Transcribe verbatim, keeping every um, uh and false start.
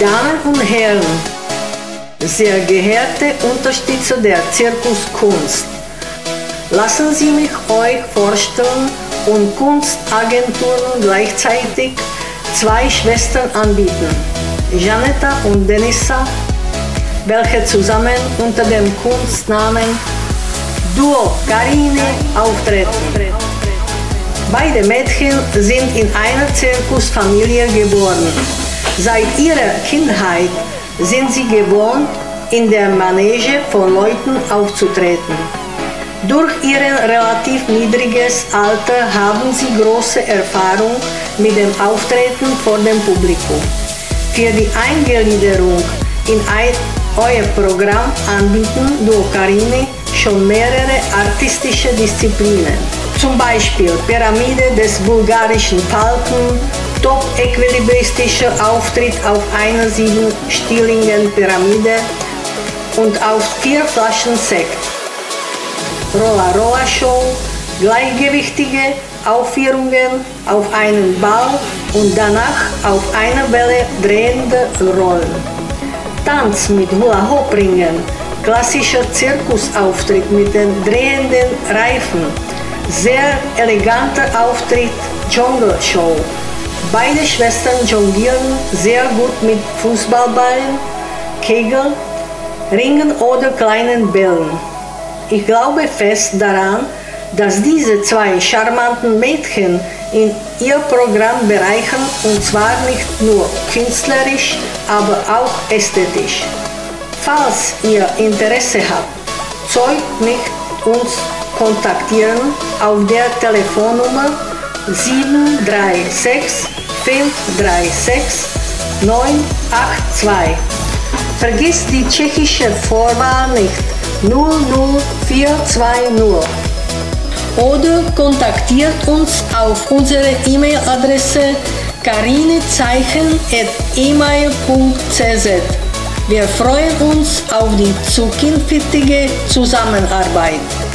Damen und Herren, sehr geehrte Unterstützer der Zirkuskunst, lassen Sie mich euch vorstellen und Kunstagenturen gleichzeitig zwei Schwestern anbieten, Janetta und Denisa, welche zusammen unter dem Kunstnamen Duo Karine auftreten. Beide Mädchen sind in einer Zirkusfamilie geboren. Seit ihrer Kindheit sind sie gewohnt, in der Manege von Leuten aufzutreten. Durch ihr relativ niedriges Alter haben sie große Erfahrung mit dem Auftreten vor dem Publikum. Für die Eingliederung in ein, euer Programm anbieten Duo Karine schon mehrere artistische Disziplinen. Zum Beispiel Pyramide des bulgarischen Falken, top-equilibristischer Auftritt auf einer siebenstieligen Pyramide und auf vier Flaschen Sekt. Rolla-Rolla-Show, gleichgewichtige Aufführungen auf einem Ball und danach auf einer Welle drehende Rollen. Tanz mit Hula-Hoop-Ringen, klassischer Zirkusauftritt mit den drehenden Reifen, sehr eleganter Auftritt, Jungle-Show. Beide Schwestern jonglieren sehr gut mit Fußballballen, Kegeln, Ringen oder kleinen Bällen. Ich glaube fest daran, dass diese zwei charmanten Mädchen in ihr Programm bereichern, und zwar nicht nur künstlerisch, aber auch ästhetisch. Falls ihr Interesse habt, zeugt mich uns kontaktieren auf der Telefonnummer sieben drei sechs fünf drei sechs neun acht zwei. Vergiss die tschechische Vorwahl nicht, null null vier zwei null. Oder kontaktiert uns auf unsere E-Mail-Adresse karinezeichen at email punkt c z. Wir freuen uns auf die zukünftige Zusammenarbeit.